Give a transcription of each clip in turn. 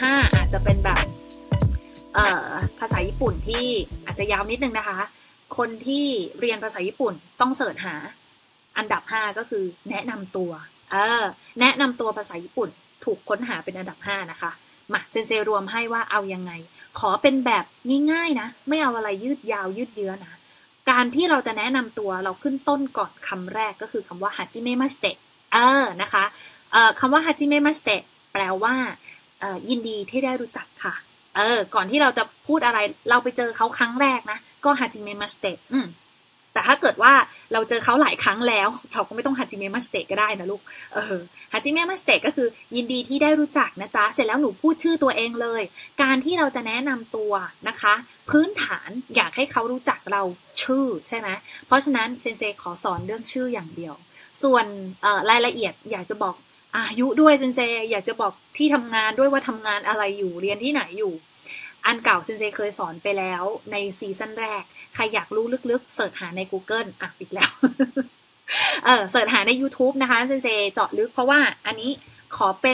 5อาจจะเป็นแบบภาษาญี่ปุ่นที่อาจจะยาวนิดนึงนะคะคนที่เรียนภาษาญี่ปุ่นต้องเสิร์ชหาอันดับ5ก็คือแนะนำตัวแนะนำตัวภาษาญี่ปุ่นถูกค้นหาเป็นอันดับ5นะคะมาเซนเซรวมให้ว่าเอายังไงขอเป็นแบบง่ายๆนะไม่เอาอะไรยืดยาวยืดเยื้อนะการที่เราจะแนะนำตัวเราขึ้นต้นก่อนคำแรกก็คือคำว่าฮาจิเมะมาสเตะนะคะคำว่าฮาจิเมะมาสเตะแปลว่ายินดีที่ได้รู้จักค่ะก่อนที่เราจะพูดอะไรเราไปเจอเขาครั้งแรกนะก็ฮาจิเมะมาสเตะแต่ถ้าเกิดว่าเราเจอเขาหลายครั้งแล้วเราก็ไม่ต้องฮาจิเมะมาสเตะก็ได้นะลูกฮาจิเมะมาสเตะก็คือยินดีที่ได้รู้จักนะจ๊ะเสร็จแล้วหนูพูดชื่อตัวเองเลยการที่เราจะแนะนำตัวนะคะพื้นฐานอยากให้เขารู้จักเราชื่อใช่ไหมเพราะฉะนั้นเซนเซขอสอนเรื่องชื่ออย่างเดียวส่วนรายละเอียดอยากจะบอกอายุด้วยเซนเซอยากจะบอกที่ทำงานด้วยว่าทำงานอะไรอยู่เรียนที่ไหนอยู่อันเก่าเซนเซเคยสอนไปแล้วในซีซั่นแรกใครอยากรู้ลึกๆเสิร์ชหาใน Google อีกแล้ว เสิร์ชหาใน YouTube นะคะเซนเซเจาะลึกเพราะว่าอันนี้ขอเป็น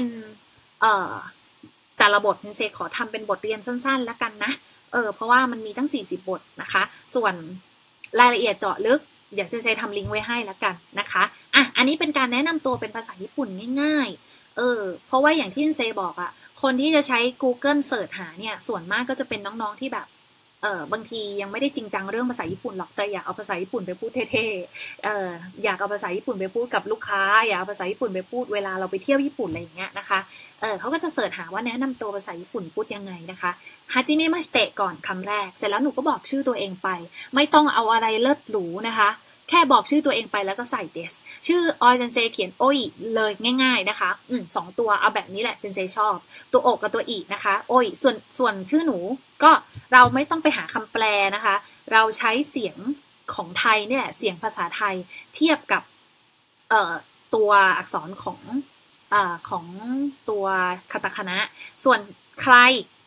แต่ละบทเซนเซขอทำเป็นบทเรียนสั้นๆแล้วกันนะเพราะว่ามันมีตั้ง40บทนะคะส่วนรายละเอียดเจาะลึกเดี๋ยวเซนเซทำลิงก์ไว้ให้แล้วกันนะคะอันนี้เป็นการแนะนำตัวเป็นภาษาญี่ปุ่นง่ายๆเพราะว่าอย่างที่เซนเซบอกคนที่จะใช้ Google เสิร์ชหาเนี่ยส่วนมากก็จะเป็นน้องๆที่แบบบางทียังไม่ได้จริงจังเรื่องภาษาญี่ปุ่นหรอกแต่อยากเอาภาษาญี่ปุ่นไปพูดเท่ๆอยากเอาภาษาญี่ปุ่นไปพูดกับลูกค้าอยากเอาภาษาญี่ปุ่นไปพูดเวลาเราไปเที่ยวญี่ปุ่นอะไรอย่างเงี้ยนะคะเขาก็จะเสิร์ชหาว่าแนะนำตัวภาษาญี่ปุ่นพูดยังไงนะคะฮาจิเมะมาสเตะก่อนคำแรกเสร็จแล้วหนูก็บอกชื่อตัวเองไปไม่ต้องเอาอะไรเลิศหรูนะคะแค่บอกชื่อตัวเองไปแล้วก็ใส่เดสชื่อออยเซนเซเขียนโอยเลยง่ายๆนะคะ2ตัวเอาแบบนี้แหละเซนเซชอบตัวอกกับตัวอีนะคะโอยส่วนชื่อหนูก็เราไม่ต้องไปหาคำแปลนะคะเราใช้เสียงของไทยเนี่ยเสียงภาษาไทยเทียบกับตัวอักษรของตัวคาตาคานะส่วนใคร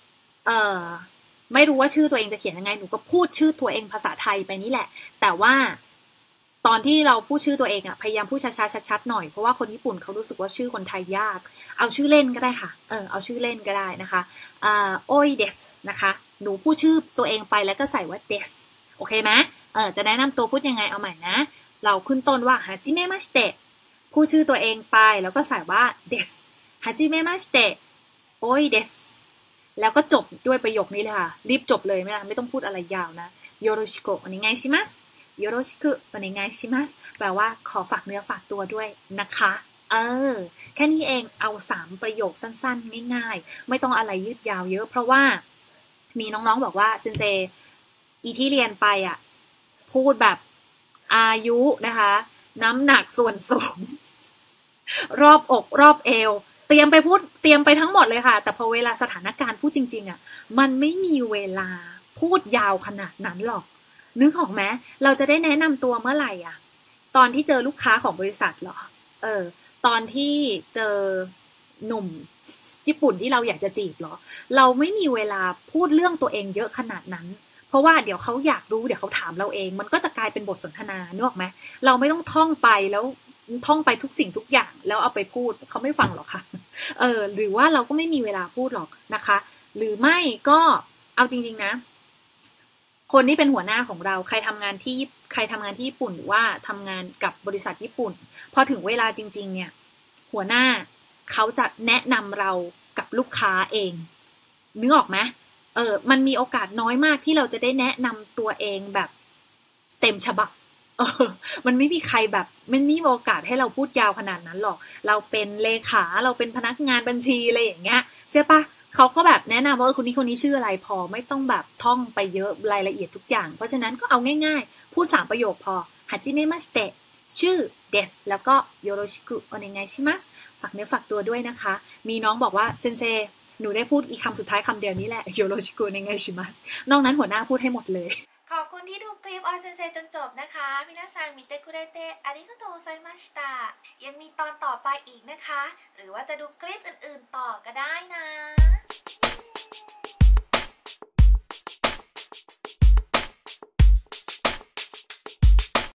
ไม่รู้ว่าชื่อตัวเองจะเขียนยังไงหนูก็พูดชื่อตัวเองภาษาไทยไปนี่แหละแต่ว่าตอนที่เราพูดชื่อตัวเองพยายามพูดช้าๆชัดๆหน่อยเพราะว่าคนญี่ปุ่นเขารู้สึกว่าชื่อคนไทยยากเอาชื่อเล่นก็ได้ค่ะเอาชื่อเล่นก็ได้นะคะโอยเดสนะคะหนูพูดชื่อตัวเองไปแล้วก็ใส่ว่าเดสโอเคไหมจะแนะนำตัวพูดยังไงเอาใหม่นะเราขึ้นต้นว่าฮาจิเมะมาสเตะพูดชื่อตัวเองไปแล้วก็ใส่ว่าเดสฮาจิเมะมาสเตะโอยเดสแล้วก็จบด้วยประโยคนี้เลยค่ะรีบจบเลยไม่ต้องพูดอะไรยาวนะโยโรชิโกะโอเนไงชิมัสโยโรชิคุโอเนไงชิมัสแปลว่าขอฝากเนื้อฝากตัวด้วยนะคะแค่นี้เองเอา3ประโยคสั้นๆง่ายๆไม่ต้องอะไรยืดยาวเยอะเพราะว่ามีน้องๆบอกว่าเซนเซอีที่เรียนไปพูดแบบอายุนะคะน้ำหนักส่วนสูงรอบอกรอบเอวเตรียมไปทั้งหมดเลยค่ะแต่พอเวลาสถานการณ์พูดจริงๆมันไม่มีเวลาพูดยาวขนาดนั้นหรอกนึกออกไหมเราจะได้แนะนำตัวเมื่อไหร่ตอนที่เจอลูกค้าของบริษัทเหรอตอนที่เจอหนุ่มญี่ปุ่นที่เราอยากจะจีบเหรอเราไม่มีเวลาพูดเรื่องตัวเองเยอะขนาดนั้นเพราะว่าเดี๋ยวเขาอยากรู้เดี๋ยวเขาถามเราเองมันก็จะกลายเป็นบทสนทนานึกออกไหมเราไม่ต้องท่องไปแล้วท่องไปทุกสิ่งทุกอย่างแล้วเอาไปพูดเขาไม่ฟังหรอกค่ะหรือว่าเราก็ไม่มีเวลาพูดหรอกนะคะหรือไม่ก็เอาจริงๆนะคนที่เป็นหัวหน้าของเราใครทำงานที่ญี่ปุ่นหรือว่าทำงานกับบริษัทญี่ปุ่นพอถึงเวลาจริงๆเนี่ยหัวหน้าเขาจะแนะนำเรากับลูกค้าเองนึกออกไหมมันมีโอกาสน้อยมากที่เราจะได้แนะนำตัวเองแบบเต็มฉบับมันไม่มีใครแบบมันไม่มีโอกาสให้เราพูดยาวขนาดนั้นหรอกเราเป็นเลขาเราเป็นพนักงานบัญชีอะไรอย่างเงี้ยใช่ปะเขาก็แบบแนะนำว่าคนนี้ชื่ออะไรพอไม่ต้องแบบท่องไปเยอะรายละเอียดทุกอย่างเพราะฉะนั้นก็เอาง่ายๆพูด3ประโยคพอฮาจิเมะมาสเตะชื่อเดสแล้วก็โยโรชิคุโอเนไงชิมัสฝากเนื้อฝากตัวด้วยนะคะมีน้องบอกว่าเซนเซหนูได้พูดอีกคำสุดท้ายคำเดียวนี้แหละโยโรชิคุโอเนไงชิมัสนอกนั้นหัวหน้าพูดให้หมดเลยขอบคุณที่ดูคลิปออยเซนเซจนจบนะคะมินาซังมิเตคุเรเตะอาริโกโตไซมาชิตะยังมีตอนต่อไปอีกนะคะหรือว่าจะดูคลิปอื่นๆต่อก็ได้นะ